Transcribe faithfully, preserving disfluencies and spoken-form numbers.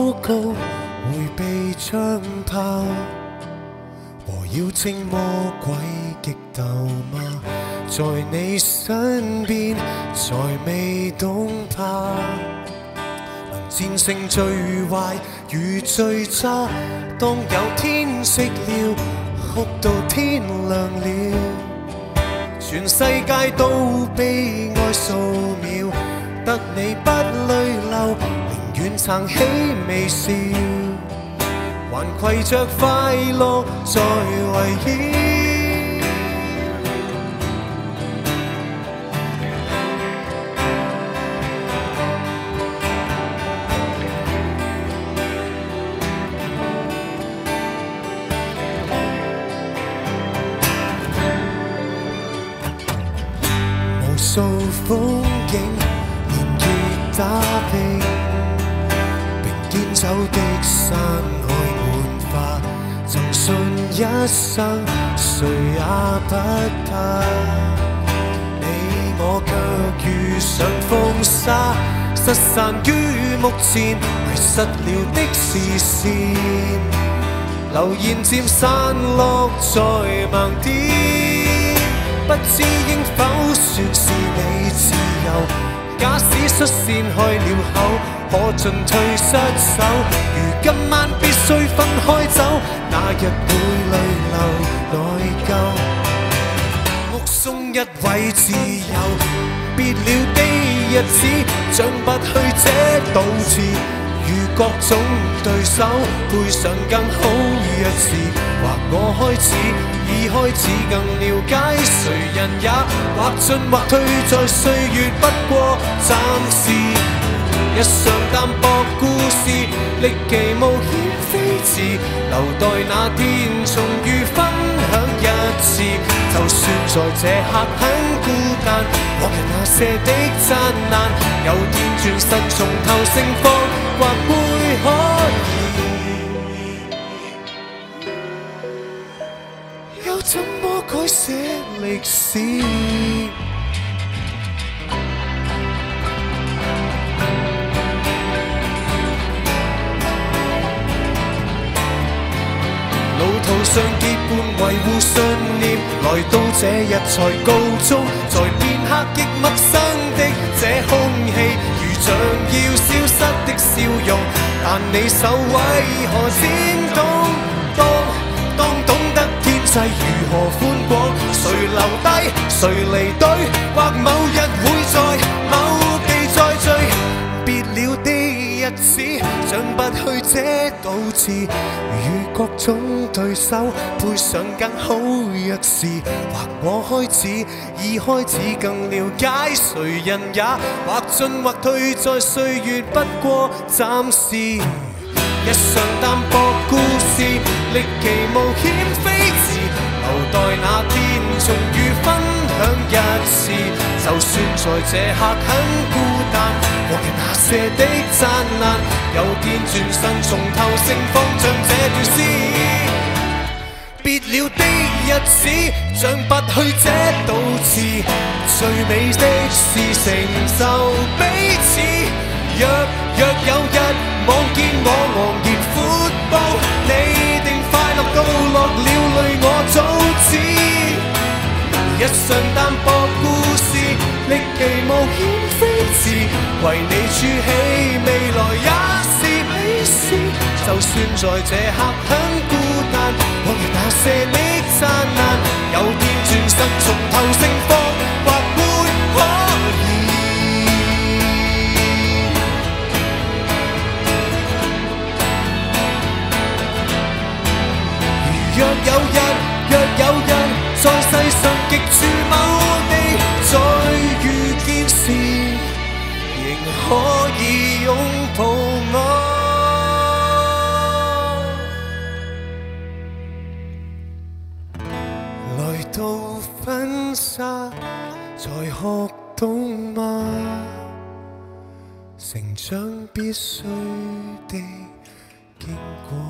禱告，迴避槍炮和妖精魔鬼激鬥嗎？在你身邊，才未懂怕，能戰勝最壞與最差。當有天色了，哭到天亮了，全世界都悲哀數秒，得你不淚流，寧願撐起微笑，還攜着快樂在圍繞。無數風景，年月打拼，並肩走的山愛滿花，曾信一生誰也不怕。你我卻遇上風沙，失散於目前，迷失了的視線，流言漸散落在盲點。不知應否算是你自由？假使率先開了口，可進退失手。如今晚必須分開走，那日會淚流內疚。目送一位自由，別了的日子，像不去這倒置。與各種對手配上更好若是，或我開始已開始更了解誰人也，或進或退在歲月，不過暫時。日常淡薄故事，歷奇冒險飛馳，留待那天重遇分享一次。就算在這刻很孤單，往日那些的燦爛，有天轉身從頭盛放，或會可以，又怎麼改寫歷史？路途上結伴維護信念，來到這日才告終。在片刻亦陌生的這空氣，如像要消失的笑容。但你手為何顫動？當當懂得天際如何寬廣，誰留低誰離隊，或某日會在某地再聚。別了的日子，像不去這倒置，與各種對手配上更好若是，或我開始已開始更了解誰人也，或進或退在歲月，不過暫時。日常淡薄故事，歷奇冒險飛馳，留待那天重遇分享一次。就算在這刻很孤單，往日那些的燦爛，有天轉身從頭盛放，像這段詩。別了的日子，像不去這倒置，最美的是成就彼此。若若有日望見我昂然闊步，你定快樂到落了淚，我早知。日常淡薄故事，歷奇冒險飛馳，為你儲起未來也是美事。就算在這刻很孤單，往日那些的燦爛，有天轉身從頭盛放，或會可以。若有日，若有日，在世上極處某地再遇見時，仍可以擁抱我。來到婚紗，才學懂嗎？成長必須的經過。